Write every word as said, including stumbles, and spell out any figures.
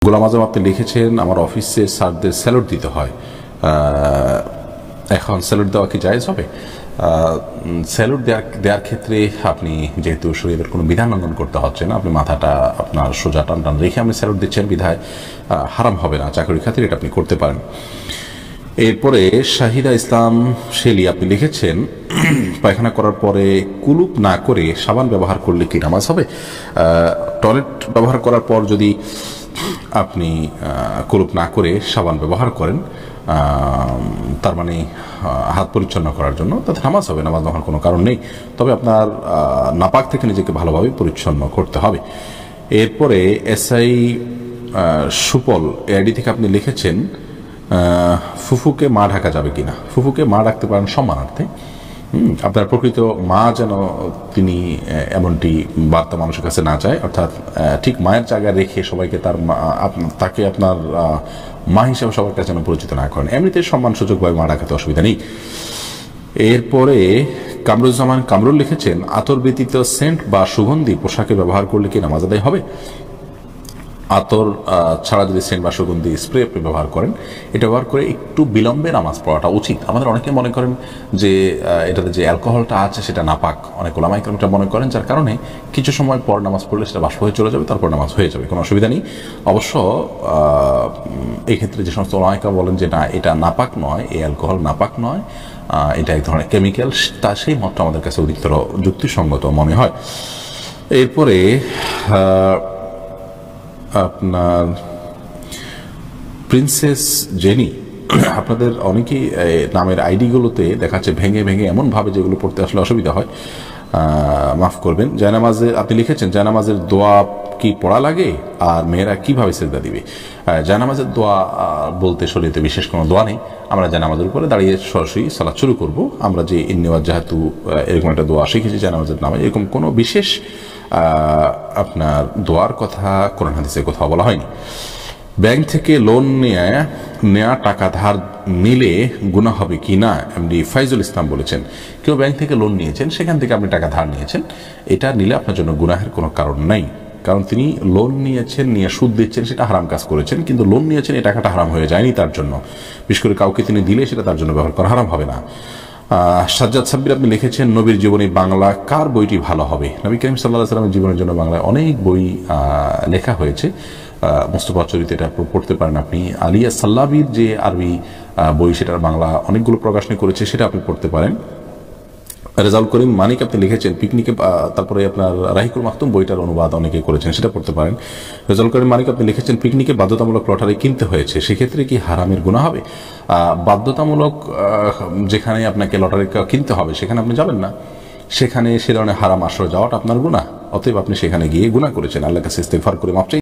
গোলাম আজম আপনি লিখেছেন আমার অফিসের স্যারদের স্যালুট দিতে হয়, এখন স্যালুট দেওয়া কি জায়েজ হবে? স্যালুট দেওয়ার দেওয়ার ক্ষেত্রে আপনি যেহেতু শরীরের কোনো বিধান লঙ্ঘন করতে হচ্ছে না, আপনি মাথাটা আপনার সোজা টান টান রেখে আপনি স্যালুট দিচ্ছেন বিধায় হারাম হবে না, চাকরির খাতিরে এটা আপনি করতে পারেন। এরপরে শাহিদা ইসলাম শেলি আপনি লিখেছেন পায়খানা করার পরে কুলুপ না করে সাবান ব্যবহার করলে কি নামাজ হবে? টয়লেট ব্যবহার করার পর যদি আপনি কুলুপ না করে সাবান ব্যবহার করেন, তার মানে হাত পরিচ্ছন্ন করার জন্য, তাতে নামাজ হবে, নামাজ নেওয়ার কোনো কারণ নেই। তবে আপনার নাপাক থেকে নিজেকে ভালোভাবে পরিচ্ছন্ন করতে হবে। এরপরে এসআই সুপল এআইডি থেকে আপনি লিখেছেন ফুফুকে মা ঢাকা যাবে কিনা? ফুফুকে মা ডাকতে পারেন সম্মানার্থে। আপনার প্রকৃত মা যেন তিনি এমনটি বার্তা মানুষের কাছে না যায়, অর্থাৎ ঠিক মায়ের জায়গায় রেখে সবাইকে তার তাকে আপনার মা হিসাবে সবার কাছে যেন পরিচিত না করেন। এমনিতে সম্মান সুযোগভাবে মা ডাকাতে অসুবিধা নেই। এরপরে কামরুজ্জামান কামরুল লিখেছেন আতর ব্যতীত সেন্ট বা সুগন্ধি পোশাকে ব্যবহার করলে কি নামাজ আদায় হবে? আতর ছাড়া যদি সেন্ট বা সুগন্ধি স্প্রে আপনি ব্যবহার করেন, এটা ব্যবহার করে একটু বিলম্বে নামাজ পড়াটা উচিত। আমাদের অনেকে মনে করেন যে এটাতে যে অ্যালকোহলটা আছে সেটা নাপাক, অনেক ওলামায়ে কেরাম এটা মনে করেন, যার কারণে কিছু সময় পর নামাজ পড়লে সেটা বাষ্প হয়ে চলে যাবে, তারপর নামাজ হয়ে যাবে, কোনো অসুবিধা নেই। অবশ্য এই ক্ষেত্রে যে সমস্ত ওলামায়ে কেরাম বলেন যে না এটা নাপাক নয়, এই অ্যালকোহল নাপাক নয়, এটা এক ধরনের কেমিক্যাল, তা সেই মতটা আমাদের কাছে অধিকতর যুক্তিসঙ্গত মনে হয়। এরপরে আপনার প্রিন্সেস জেনি, আপনাদের অনেকেই নামের আইডিগুলোতে দেখাচ্ছে ভেঙে ভেঙে এমনভাবে যেগুলো পড়তে আসলে অসুবিধা হয়, মাফ করবেন। জায়নামাজে আপনি লিখেছেন জায়নামাজের দোয়া কি পড়া লাগে আর মেয়েরা কিভাবে সেজদা দিবে? জায়নামাজের দোয়া বলতে শরীয়তে বিশেষ কোনো দোয়া নেই। আমরা জায়নামাজের উপরে দাঁড়িয়ে সরাসরি সালাত শুরু করব। আমরা যে ইন্নিওয়াজ যেহেতু এরকম একটা দোয়া শিখেছি জায়নামাজের নামে, এরকম কোনো বিশেষ আপনার দোয়ার কথা কোরআন হাদিসে কোথাও বলা হয়নি। ব্যাংক থেকে লোন নিয়ে নেওয়া টাকা ধার নিলে গুনাহ হবে কি না, এমডি ফাইজুল ইসলাম বলেছেন। কেউ ব্যাংক থেকে লোন নিয়েছেন, সেখান থেকে আপনি টাকা ধার নিয়েছেন, এটা নিলে আপনার জন্য গুনাহের কোনো কারণ নাই, কারণ তিনি লোন নিয়েছেন, নিয়ে সুদ দিচ্ছেন, সেটা হারাম কাজ করেছেন, কিন্তু লোন নিয়েছেন এই টাকাটা হারাম হয়ে যায়নি তার জন্য। বিশেষ করে কাউকে তিনি দিলে সেটা তার জন্য ব্যবহার করা হারাম হবে না। সাজ্জাদ সাব্বির আপনি লিখেছেন নবীর জীবনী বাংলা কার বইটি ভালো হবে? নবী করিম সাল্লাল্লাহু আলাইহি ওয়াসাল্লামের জীবনের জন্য বাংলায় অনেক বই লেখা হয়েছে, মুস্তাফা চরিত এটা পড়তে পারেন আপনি। আলিয়া সাল্লাবির যে আরবি বই সেটার বাংলা অনেকগুলো প্রকাশনী করেছে, সেটা আপনি পড়তে পারেন। রেজাউল করিম মানিক আপনি লিখেছেন পিকনিকে, তারপরে আপনার রাহিকুল মাহতুম বইটার অনুবাদ অনেকে করেছেন, সেটা পড়তে পারেন। রেজাউল করিম মানিক আপনি লিখেছেন পিকনিকে বাধ্যতামূলক লটারি কিনতে হয়েছে, সেক্ষেত্রে কি হারামের গুনাহ হবে? বাধ্যতামূলক যেখানে আপনাকে লটারি কিনতে হবে সেখানে আপনি যাবেন না, সেখানে সে ধরনের হারাম আশ্রয় যাওয়াটা আপনার গুনাহ, অতএব আপনি সেখানে গিয়ে গুনাহ করেছেন। আল্লাহর কাছে ইস্তেগফার করে মাফ চাই।